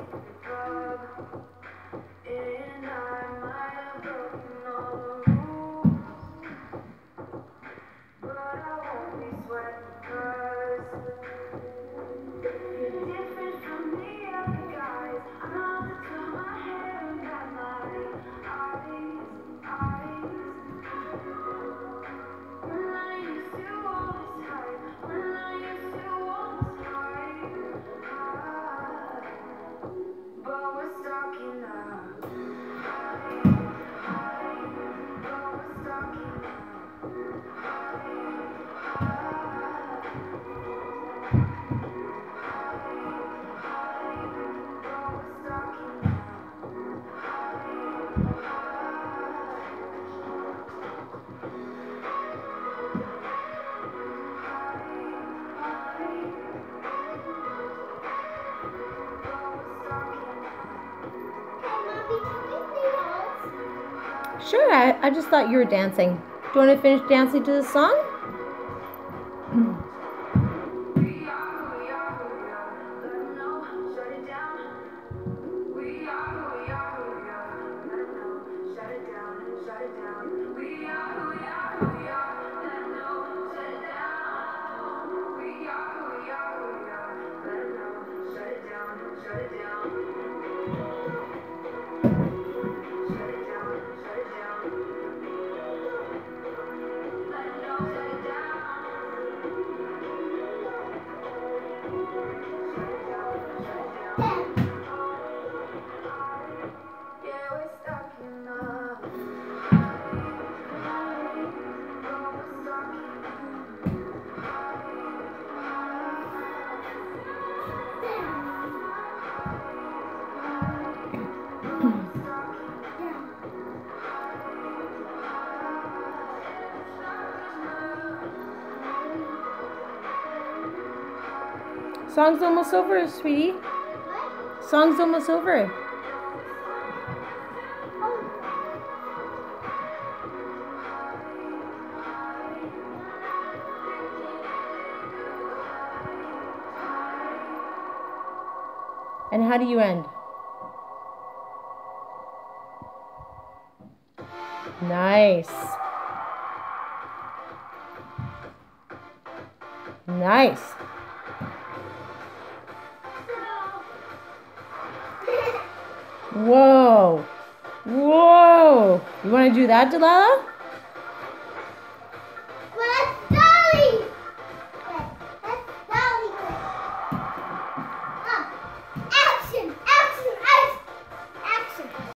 Sure, I just thought you were dancing. Do you want to finish dancing to the song? Song's almost over, sweetie. What? Song's almost over. And how do you end? Nice. Nice. Whoa. Whoa. You want to do that, Delilah?